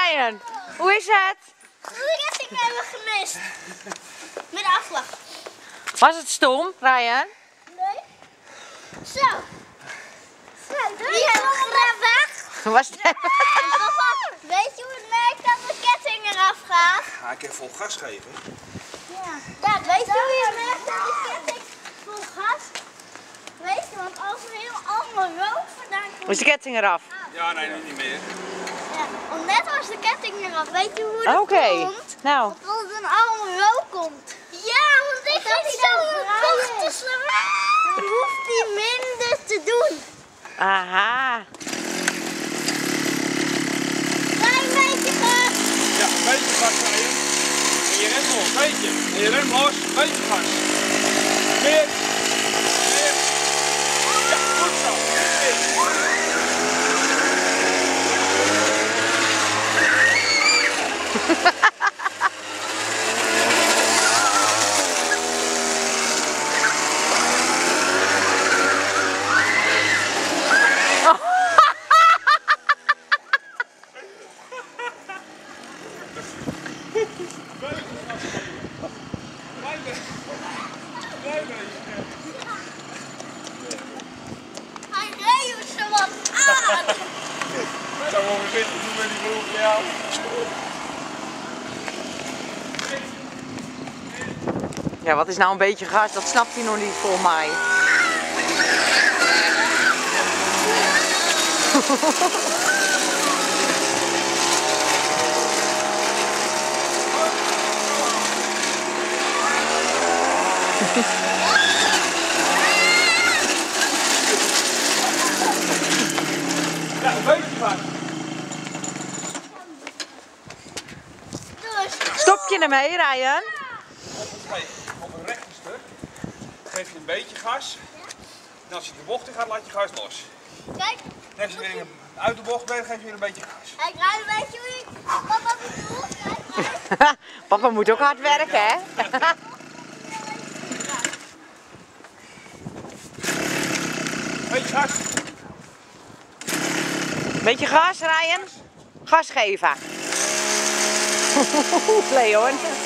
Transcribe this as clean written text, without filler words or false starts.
Ryan, hoe is het? De ketting hebben we gemist. Met de afslag. Was het stom, Ryan? Nee. Zo. Die hebben we weg. Was het... Weet je hoe het merkt dat de ketting eraf gaat? Ga ik even vol gas geven? Ja, weet je hoe je merkt dat de ketting vol gas? Weet je, want als er heel allemaal rook vandaan komt. Was de ketting eraf? Ja, nee, nu niet meer. Ja, want net was de ketting eraf. Weet je hoe dat Oké, komt? nou. Als er dan allemaal rook komt. Ja, want ik heb zo'n vochtig dan hoeft hij minder te doen. Aha. Klein beetje gas. Ja, een beetje gas rijden. En je remt los, beetje. En je remt los, een beetje gas. Meer. Meer. Ja, goed zo. Hij reed zo wat aan. Ik zou wel zitten doen met die broek, ja. Ja, wat is nou een beetje gas? Dat snapt hij nog niet volgens mij. Ja, een beetje gas. Dus. Stop je ermee, Ryan? Op een rechte stuk geef je een beetje gas. En als je de bocht in gaat, laat je gas los. Kijk, En als je weer uit de bocht bent, geef je weer een beetje gas. ik rijd een beetje hoe ik papa bedoelt. Kijk, Papa moet ook hard werken, hè? Beetje gas. Beetje gas, Ryan? Gas geven. Leon.